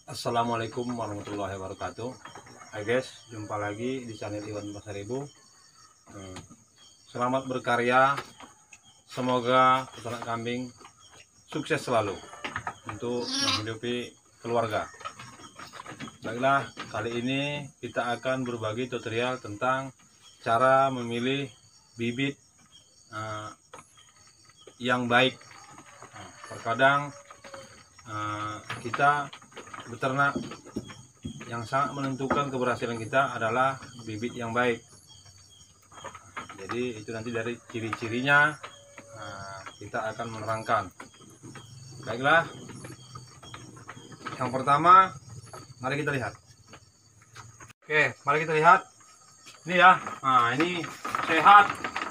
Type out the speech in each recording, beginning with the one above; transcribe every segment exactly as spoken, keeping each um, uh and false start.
Assalamualaikum warahmatullahi wabarakatuh. Hai guys, jumpa lagi di channel Iwan Pasaribu. Hmm, Selamat berkarya. Semoga peternak kambing sukses selalu untuk menghidupi keluarga. Baiklah, kali ini kita akan berbagi tutorial tentang cara memilih bibit uh, yang baik. Nah, terkadang uh, kita beternak yang sangat menentukan keberhasilan kita adalah bibit yang baik. Jadi itu nanti dari ciri-cirinya nah, kita akan menerangkan. Baiklah, yang pertama mari kita lihat. Oke, mari kita lihat. Ini ya, nah ini sehat,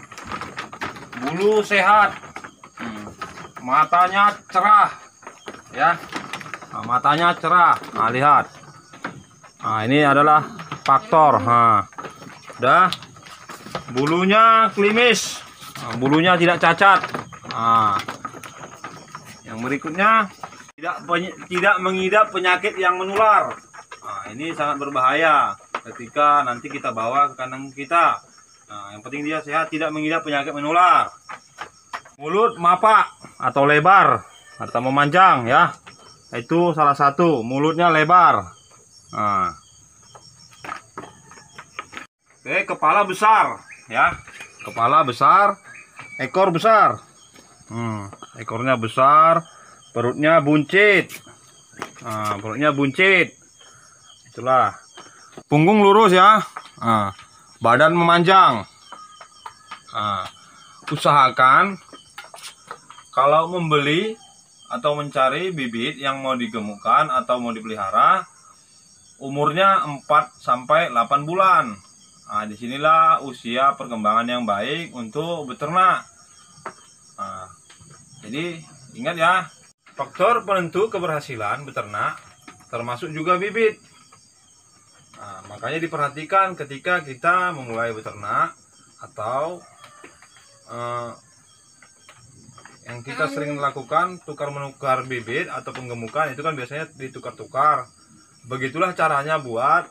bulu sehat, matanya cerah, ya. Nah, matanya cerah. Nah, lihat. Nah, ini adalah faktor. Nah, udah. Bulunya klimis. Nah, bulunya tidak cacat. Nah, yang berikutnya tidak tidak mengidap penyakit yang menular. Nah, ini sangat berbahaya ketika nanti kita bawa ke kandang kita. Nah, yang penting dia sehat, tidak mengidap penyakit menular. Mulut mapak atau lebar atau memanjang, ya. Itu salah satu, mulutnya lebar. Nah. Oke, kepala besar, ya. Kepala besar, ekor besar. Hmm, ekornya besar, perutnya buncit. Nah, perutnya buncit. Itulah. Punggung lurus, ya. Nah, badan memanjang. Nah, usahakan kalau membeli atau mencari bibit yang mau digemukkan atau mau dipelihara, umurnya empat sampai delapan bulan. Nah, disinilah usia perkembangan yang baik untuk beternak. Nah, jadi ingat ya, faktor penentu keberhasilan beternak termasuk juga bibit. Nah, makanya diperhatikan ketika kita memulai beternak atau eh, yang kita sering melakukan tukar menukar bibit atau penggemukan, itu kan biasanya ditukar-tukar. Begitulah caranya buat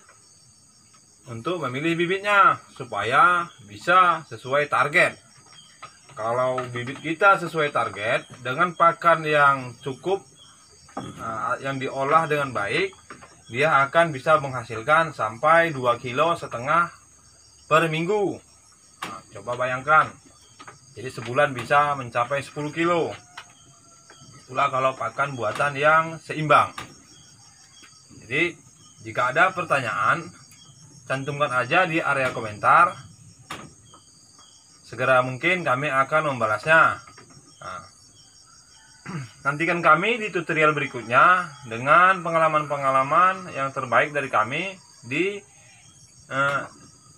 untuk memilih bibitnya supaya bisa sesuai target. Kalau bibit kita sesuai target dengan pakan yang cukup, yang diolah dengan baik, dia akan bisa menghasilkan sampai dua kilo setengah per minggu. Nah, coba bayangkan. Jadi sebulan bisa mencapai sepuluh kilo. Itulah kalau pakan buatan yang seimbang. Jadi jika ada pertanyaan, cantumkan aja di area komentar. Segera mungkin kami akan membalasnya. Nah, nantikan kami di tutorial berikutnya dengan pengalaman-pengalaman yang terbaik dari kami di eh,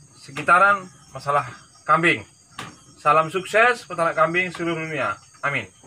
sekitaran masalah kambing. Salam sukses peternak kambing seluruh dunia. Amin.